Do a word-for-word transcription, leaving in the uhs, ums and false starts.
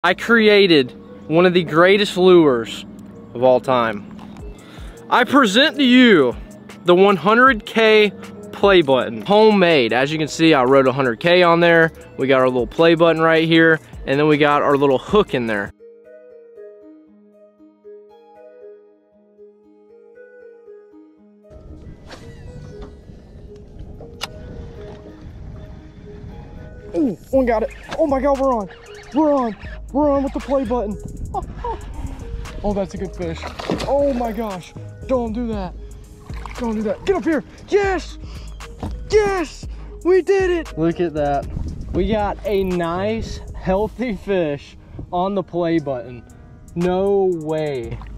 I created one of the greatest lures of all time. I present to you the one hundred K play button, homemade. As you can see, I wrote one hundred K on there. We got our little play button right here, and then we got our little hook in there. Oh, one got it. Oh my God, we're on. We're on. We're on with the play button. Oh, that's a good fish. Oh my gosh. Don't do that. Don't do that. Get up here. Yes. Yes. We did it. Look at that. We got a nice, healthy fish on the play button. No way.